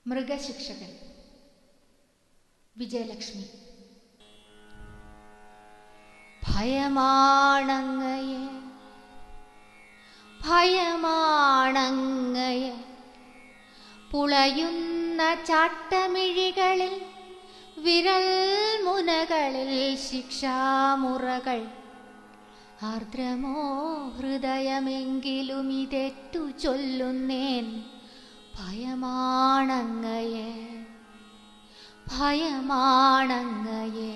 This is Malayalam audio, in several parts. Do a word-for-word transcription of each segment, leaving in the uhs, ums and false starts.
മൃഗശിക്ഷകൻ വിജയലക്ഷ്മി. ഭയമാണങ്ങയെ ഭയമാണങ്ങയെ പുളയുന്ന ചാട്ടമിഴികളിൽ വിരൽ മുനകളിൽ ശിക്ഷാമുറകൾ. ആർദ്രമോ ഹൃദയമെങ്കിലും ഇതെറ്റു ചൊല്ലുന്നേൻ. ഭയമാണങ്ങയെ ഭയമാണങ്ങയെ.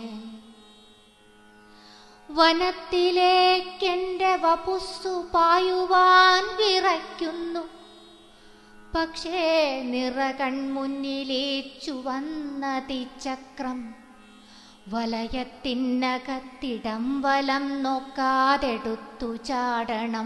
വനത്തിലേക്കെൻ്റെ വപുസ്സു പായുവാൻ വിറയ്ക്കുന്നു. പക്ഷേ നിറകൺമുന്നിലേച്ചു വന്ന തീച്ചക്രം വലയത്തിനകത്തിടം വലം നോക്കാതെടുത്തു ചാടണം.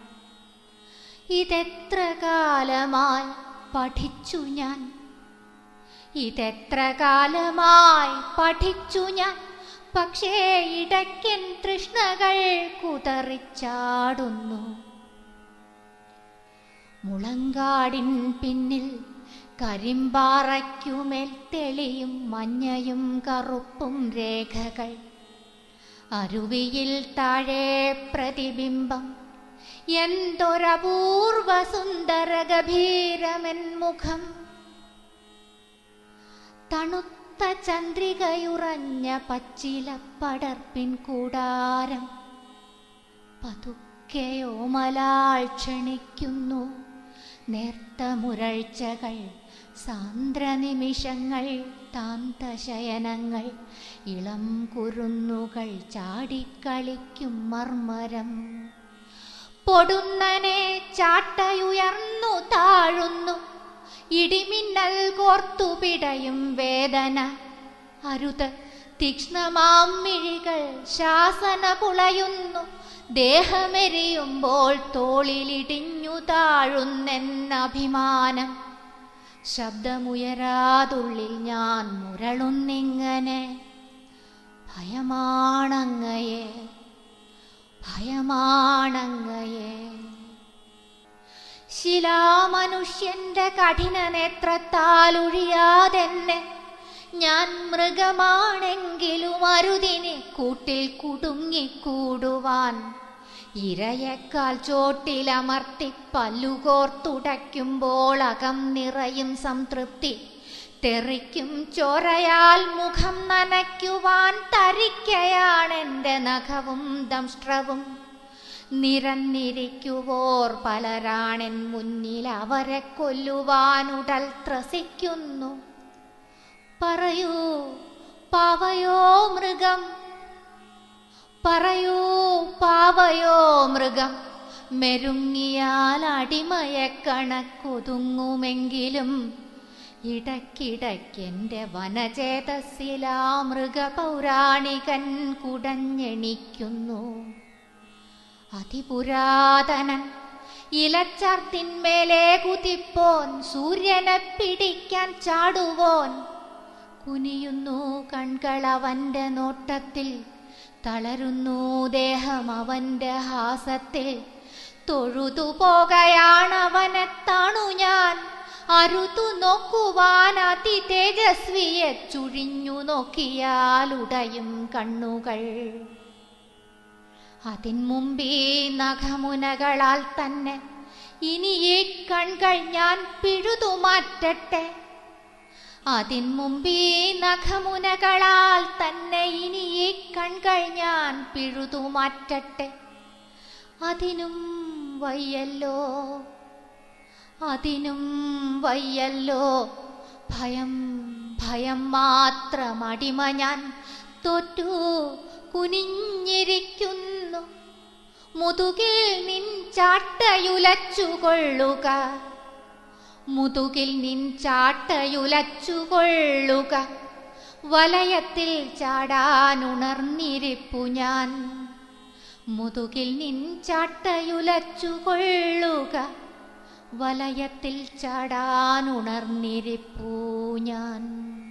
ഇതെത്ര കാലമായി പഠിച്ചു ഞാൻ, ഇതെത്ര കാലമായി പഠിച്ചു ഞാൻ. പക്ഷേ ഇടയ്ക്കൻ തൃഷ്ണകൾ കുതറിച്ചാടുന്നു. മുളങ്കാടിൻ പിന്നിൽ കരിമ്പാറയ്ക്കുമേൽ തെളിയും മഞ്ഞയും കറുപ്പും രേഖകൾ. അരുവിയിൽ താഴെ പ്രതിബിംബം. എന്തൊരപൂർവ സുന്ദര ഗഭീരമെൻ മുഖം. തണുത്ത ചന്ദ്രികയുറഞ്ഞ പച്ചിലപ്പടർപ്പിൻ കൂടാരം പതുക്കെയോമലാൾ ക്ഷണിക്കുന്നു. നേർത്ത മുരൾച്ചകൾ, സാന്ദ്രനിമിഷങ്ങൾ, താന്തശയനങ്ങൾ, ഇളം കുരുന്നുകൾ ചാടിക്കളിക്കും മർമരം. പൊടുന്നനെ ചാട്ടയുയർന്നു താഴുന്നു. ഇടിമിന്നൽ കോർത്തു പിടയും വേദന. അരുത്, തീക്ഷ്ണമാം മിഴികൾ ശാസന പുളയുന്നു. ദേഹമെരിയുമ്പോൾ തോളിലിടിഞ്ഞു താഴുന്നെന്നഭിമാനം. ശബ്ദമുയരാതുള്ളിൽ ഞാൻ മുരളുന്നിങ്ങനെ. ഭയമാണങ്ങയെ ഭയമാണങ്ങയെ. ശിലാമനുഷ്യന്റെ കഠിന നേത്രത്താലൊഴിയാതെന്നെ ഞാൻ മൃഗമാണെങ്കിലും അരുതിനെ കൂട്ടിൽ കുടുങ്ങിക്കൂടുവാൻ. ഇരയേക്കാൽ ചോട്ടിലമർത്തി പല്ലുകോർത്തുടയ്ക്കുമ്പോൾ അകം നിറയും സംതൃപ്തി. തെറിക്കും ചോരയാൽ മുഖം നനയ്ക്കുവാൻ തരിക്കയാണെൻ്റെ നഖവും ദംഷ്ട്രവും. നിരന്നിരിക്കുവോർ പലരാണെൻ മുന്നിൽ, അവരെ കൊല്ലുവാനുടൽ ത്രസിക്കുന്നു. പറയൂ പാവയോ മൃഗം, പറയൂ പാവയോ മൃഗം. മെരുങ്ങിയാൽ അടിമയെ കണക്കൊതുങ്ങുമെങ്കിലും ഇടയ്ക്കിടയ്ക്കെൻ്റെ വനചേതസ്സിലാ മൃഗപൗരാണികൻ കുടഞ്ഞെണിക്കുന്നു. അതിപുരാതനൻ ഇലച്ചാർത്തിന്മേലെ കുതിപ്പോൻ, സൂര്യനെ പിടിക്കാൻ ചാടുവോൻ. കുനിയുന്നു കൺകൾ അവൻ്റെ നോട്ടത്തിൽ, തളരുന്നു ദേഹം അവൻ്റെ ഹാസത്തിൽ. തൊഴുതുപോകയാണവനെ താണു ഞാൻ. അരുതു നോക്കുവാൻ അതി തേജസ്വിയെ ചുഴിഞ്ഞു നോക്കിയാലുടയും കണ്ണുകൾ. അതിൻ മുമ്പീ നഖമുനകളാൽ തന്നെ ഇനി ഈ കൺകൾ ഞാൻ പിഴുതുമാറ്റട്ടെ. അതിൻ മുമ്പീ നഖമുനകളാൽ തന്നെ ഇനി ഈ കൺകൾ ഞാൻ പിഴുതുമാറ്റട്ടെ. അതിനും വയ്യല്ലോ, അതിനും വയ്യല്ലോ. ഭയം ഭയം മാത്രമടിമ ഞാൻ. തോറ്റു കുനിഞ്ഞിരിക്കുന്നു. മുതുകിൽ നിൻ ചാട്ടയുലച്ചുകൊള്ളുക, മുതുകിൽ നിൻ ചാട്ടയുലച്ചുകൊള്ളുക. വലയത്തിൽ ചാടാനുണർന്നിരിപ്പു ഞാൻ. മുതുകിൽ നിൻ ചാട്ടയുലച്ചുകൊള്ളുക. വലയത്തിൽ ചാടാനുണർന്നിരിപ്പു ഞാൻ.